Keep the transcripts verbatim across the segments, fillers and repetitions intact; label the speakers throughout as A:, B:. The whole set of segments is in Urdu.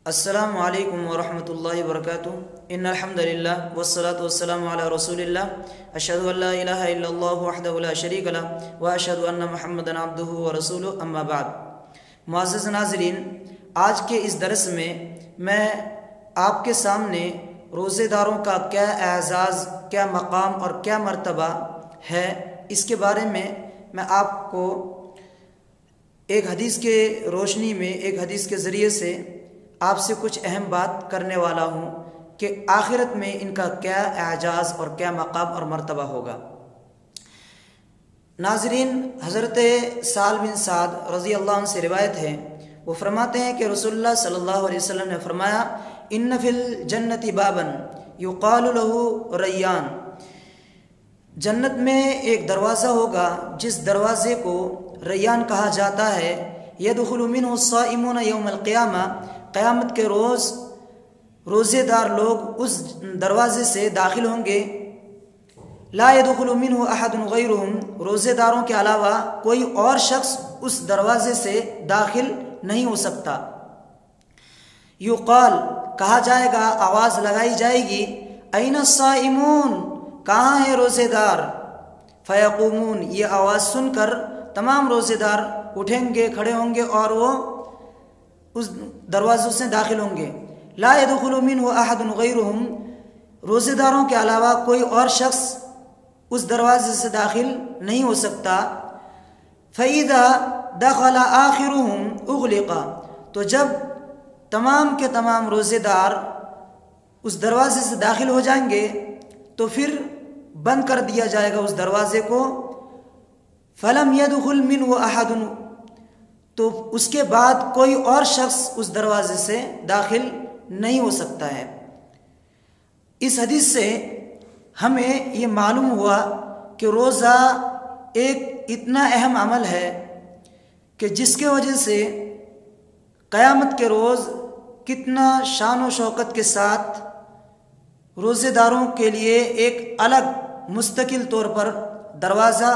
A: السلام علیکم ورحمۃ اللہ وبرکاتہ ان الحمد للہ والصلاة والسلام علی رسول اللہ اشہد ان لا الہ الا اللہ وحدہ لا شریک لہ واشہد ان محمدا عبدہ ورسولہ اما بعد۔ معزز ناظرین، آج کے اس درس میں میں آپ کے سامنے روزے داروں کا کیا اعزاز، کیا مقام اور کیا مرتبہ ہے، اس کے بارے میں میں آپ کو ایک حدیث کے روشنی میں، ایک حدیث کے ذریعے سے آپ سے کچھ اہم بات کرنے والا ہوں کہ آخرت میں ان کا کیا اعزاز اور کیا مقام اور مرتبہ ہوگا۔ ناظرین، حضرت سہل بن سعد رضی اللہ عنہ سے روایت ہے، وہ فرماتے ہیں کہ رسول اللہ صلی اللہ علیہ وسلم نے فرمایا، ان فی الجنت بابا یقال له ریان، جنت میں ایک دروازہ ہوگا جس دروازے کو ریان کہا جاتا ہے، یدخل منہ الصائمون یوم القیامہ، قیامت کے روز روزے دار لوگ اس دروازے سے داخل ہوں گے، لا يدخل منہ احد غیرہم، روزے داروں کے علاوہ کوئی اور شخص اس دروازے سے داخل نہیں ہو سکتا۔ یقال، کہا جائے گا، آواز لگائی جائے گی، این الصائمون، کہاں ہیں روزے دار؟ فیقومون، یہ آواز سن کر تمام روزے دار اٹھیں گے، کھڑے ہوں گے اور وہ اس دروازوں سے داخل ہوں گے۔ لا يدخل منہ احد غیرہم، روزے داروں کے علاوہ کوئی اور شخص اس دروازے سے داخل نہیں ہو سکتا۔ فَإِذَا دَخَلَ آخِرُهُمْ أُغْلِقَ، تو جب تمام کے تمام روزے دار اس دروازے سے داخل ہو جائیں گے تو پھر بند کر دیا جائے گا اس دروازے کو۔ فَلَمْ يَدْخُلْ مِنْهُ أَحَدٌ، تو اس کے بعد کوئی اور شخص اس دروازے سے داخل نہیں ہو سکتا ہے۔ اس حدیث سے ہمیں یہ معلوم ہوا کہ روزہ ایک اتنا اہم عمل ہے کہ جس کے وجہ سے قیامت کے روز کتنا شان و شوکت کے ساتھ روزے داروں کے لیے ایک الگ مستقل طور پر دروازہ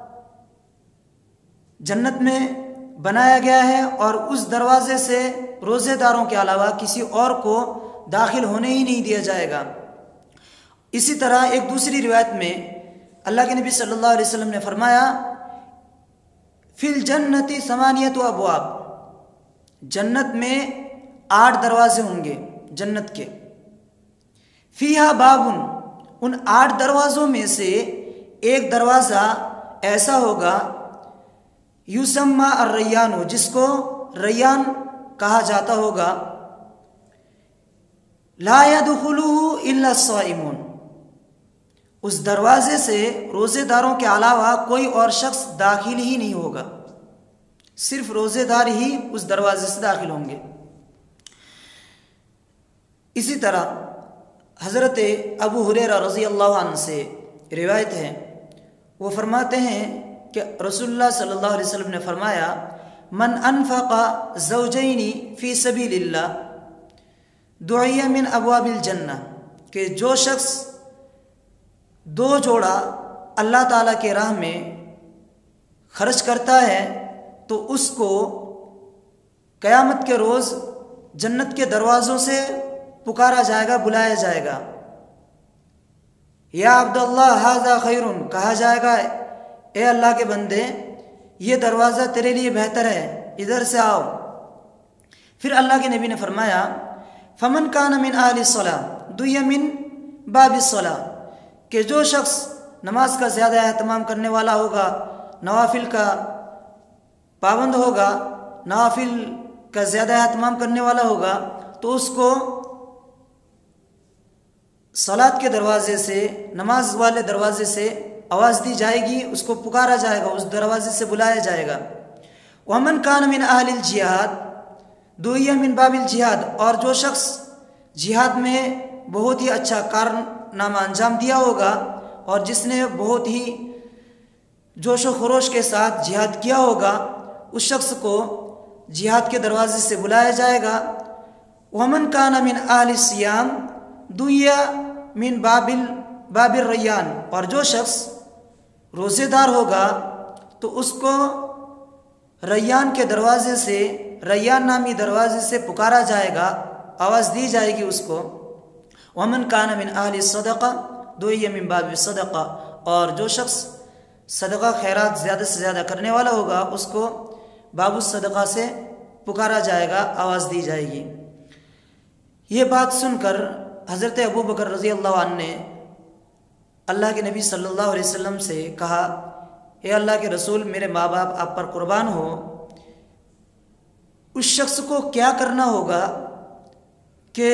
A: جنت میں بنایا گیا ہے، اور اس دروازے سے روزے داروں کے علاوہ کسی اور کو داخل ہونے ہی نہیں دیا جائے گا۔ اسی طرح ایک دوسری روایت میں اللہ کے نبی صلی اللہ علیہ وسلم نے فرمایا، فی الجنت ثمانیۃ ابواب، جنت میں آٹھ دروازے ہوں گے جنت کے، فیہا باب، ان آٹھ دروازوں میں سے ایک دروازہ ایسا ہوگا، یسمى الریان، جس کو ریان کہا جاتا ہوگا، لا يدخلہ الا الصائمون، اس دروازے سے روزے داروں کے علاوہ کوئی اور شخص داخل ہی نہیں ہوگا، صرف روزے دار ہی اس دروازے سے داخل ہوں گے۔ اسی طرح حضرت ابو ہریرہ رضی اللہ عنہ سے روایت ہے، وہ فرماتے ہیں کہ رسول اللہ صلی اللہ علیہ وسلم نے فرمایا، من انفق زوجین فی سبیل اللہ دعی من ابواب الجنہ، کہ جو شخص دو جوڑا اللہ تعالیٰ کے راہ میں خرچ کرتا ہے تو اس کو قیامت کے روز جنت کے دروازوں سے پکارا جائے گا، بلایا جائے گا، یا عبداللہ ھذا خیر، کہا جائے گا، اے اللہ کے بندے، یہ دروازہ تیرے لیے بہتر ہے، ادھر سے آؤ۔ پھر اللہ کے نبی نے فرمایا، فمن کان من اہل الصلاۃ دعی من باب الصلاۃ، کہ جو شخص نماز کا زیادہ اہتمام کرنے والا ہوگا، نوافل کا پابند ہوگا، نوافل کا زیادہ اہتمام کرنے والا ہوگا، تو اس کو صلاۃ کے دروازے سے، نماز والے دروازے سے آواز دی جائے گی، اس کو پکارا جائے گا، اس دروازے سے بلایا جائے گا۔ ومن کان من اہل الجہاد دعی من باب الجہاد، اور جو شخص جہاد میں بہت ہی اچھا کارنامہ انجام دیا ہوگا اور جس نے بہت ہی جوش و خروش کے ساتھ جہاد کیا ہوگا، اس شخص کو جہاد کے دروازے سے بلایا جائے گا۔ ومن کان من اہل الصیام دعی من باب باب الریان، اور جو شخص روزے دار ہوگا تو اس کو ریان کے دروازے سے، ریان نامی دروازے سے پکارا جائے گا، آواز دی جائے گی اس کو۔ ومن کان من اہل صدقہ دعی من باب صدقہ، اور جو شخص صدقہ خیرات زیادہ سے زیادہ کرنے والا ہوگا اس کو باب الصدقہ سے پکارا جائے گا، آواز دی جائے گی۔ یہ بات سن کر حضرت ابو بکر رضی اللہ عنہ نے اللہ کے نبی صلی اللہ علیہ وسلم سے کہا، اے اللہ کے رسول، میرے ماں باپ آپ پر قربان ہو، اس شخص کو کیا کرنا ہوگا کہ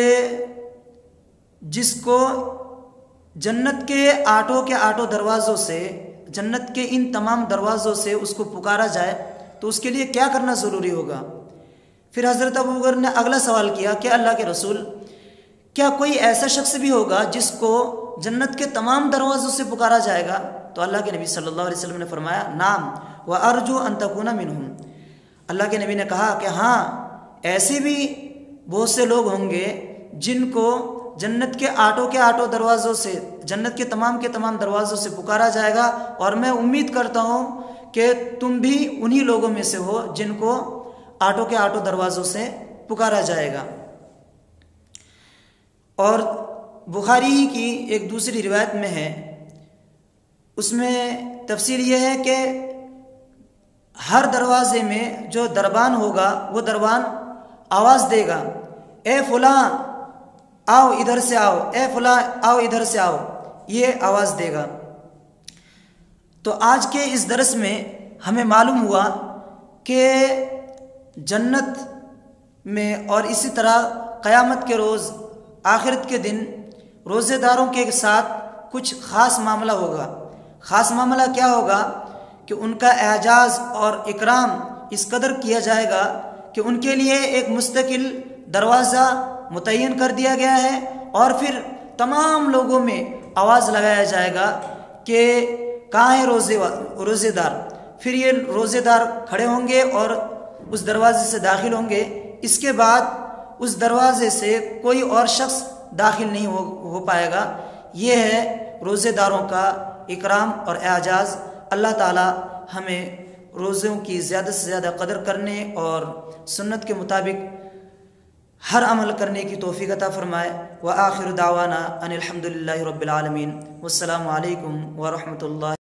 A: جس کو جنت کے آٹھوں کے آٹھوں دروازوں سے، جنت کے ان تمام دروازوں سے اس کو پکارا جائے، تو اس کے لیے کیا کرنا ضروری ہوگا؟ پھر حضرت ابو بکر نے اگلا سوال کیا کہ اللہ کے رسول، کیا کوئی ایسا شخص بھی ہوگا جس کو جنت کے تمام دروازوں سے پکارا جائے گا؟ تو اللہ کے نبی صلی اللہ علیہ وسلم نے فرمایا، نعم وارجو ان تکون منہم۔ اللہ کے نبی نے کہا کہ ہاں، ایسے بھی بہت سے لوگ ہوں گے جن کو جنت کے آٹھوں کے آٹھوں دروازوں سے، جنت کے تمام کے تمام دروازوں سے پکارا جائے گا، اور میں امید کرتا ہوں کہ تم بھی انہی لوگوں میں سے ہو جن کو آٹھوں کے آٹھوں دروازوں سے پکارا جائے گا۔ اور بخاری ہی کی ایک دوسری روایت میں ہے، اس میں تفصیل یہ ہے کہ ہر دروازے میں جو دربان ہوگا وہ دربان آواز دے گا، اے فلاں آؤ ادھر سے آؤ، اے فلاں آؤ ادھر سے آؤ، یہ آواز دے گا۔ تو آج کے اس درس میں ہمیں معلوم ہوا کہ جنت میں اور اسی طرح قیامت کے روز، آخرت کے دن روزے داروں کے ساتھ کچھ خاص معاملہ ہوگا۔ خاص معاملہ کیا ہوگا کہ ان کا اعزاز اور اکرام اس قدر کیا جائے گا کہ ان کے لیے ایک مستقل دروازہ متعین کر دیا گیا ہے، اور پھر تمام لوگوں میں آواز لگایا جائے گا کہ کہاں ہے روزے روزے دار۔ پھر یہ روزے دار کھڑے ہوں گے اور اس دروازے سے داخل ہوں گے۔ اس کے بعد اس دروازے سے کوئی اور شخص داخل نہیں ہو ہو پائے گا۔ یہ ہے روزے داروں کا اکرام اور اعزاز۔ اللہ تعالی ہمیں روزوں کی زیادہ سے زیادہ قدر کرنے اور سنت کے مطابق ہر عمل کرنے کی توفیق عطا فرمائے۔ وآخر دعوانا ان الحمد للہ رب العالمین، والسلام علیکم ورحمۃ اللہ۔